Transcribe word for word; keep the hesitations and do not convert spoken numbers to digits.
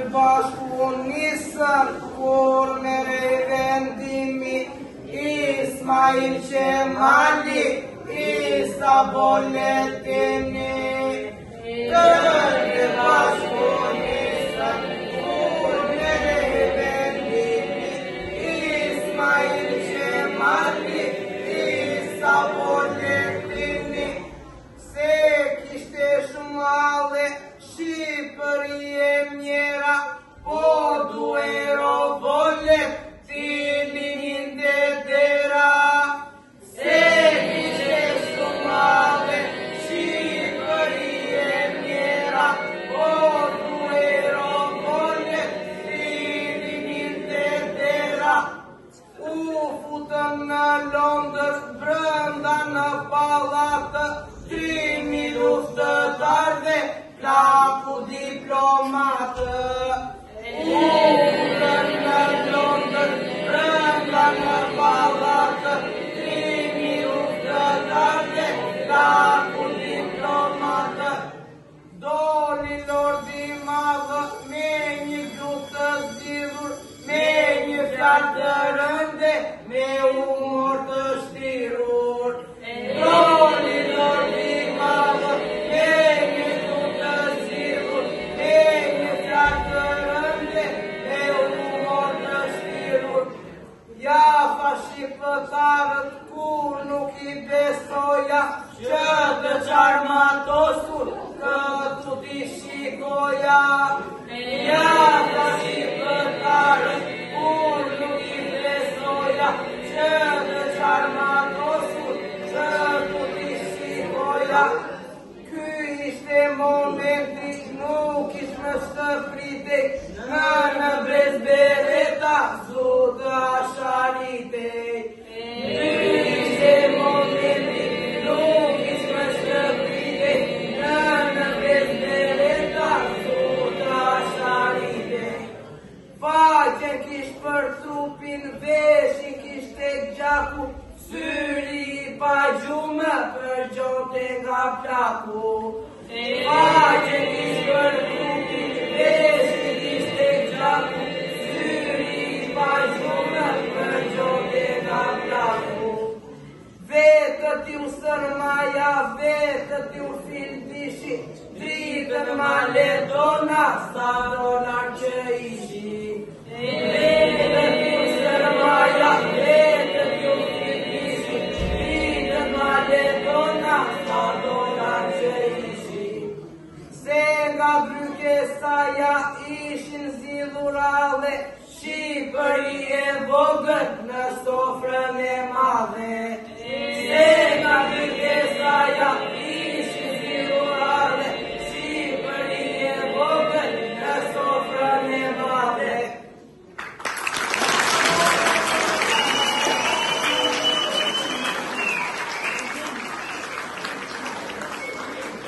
bashku nisën kurmere i vendimi Ismail Qemali Isa Boletini Tërë bashku nisën kurmere i vendimi Ismail Qemali Isa Boletini Se kishte shumale Shqipëri e mjera Po duero volet Tilin dhe dera Se kishte shumale Shqipëri e mjera Po duero volet Tilin dhe dera U futën në Londër Brënda në palatë Trimi luftëtarve Plaku diplomatë U futën në Londër Brënda në palatë Trimi luftëtarve Plaku diplomatë Doli lordi madhë Me një gjuhë të zgjidhur Me një fjalë të rënde Me humor të shtirur Doli lordi madhë Me një gjuhë të zgjidhur Me një fjalë të rënde Me humor të shtirur Ja fa shqiptarët kur nuk i besoja Që të qarmatosur këtu t'i shikoja Ja fa shqiptarët kur nuk i besoja Që të qarmatosur këtu t'i shikoja Ky ishte momenti nuk ish më stëpritej Në në brezbereta zotë asharitej Ky ishte momenti nuk ish më stëpritej Në në brezbereta zotë asharitej Faqen kish për trupin, veshin kish tek gjaku Syri i pa gjumë për gjote nga plaku Faqen kish për trupin, veshin kish tek gjaku Syri i pa gjumë për gjote nga plaku Vetët ju sërmaja, vetët ju fildishi Dritën Maledona, sa dolar që ishi Vetët ju sërmaja, vetët ju fildishi Dritën Maledona, sa dolar që ishi Se nga brykesaja ishin zidhurale Shqipëri e vogët në sofrën e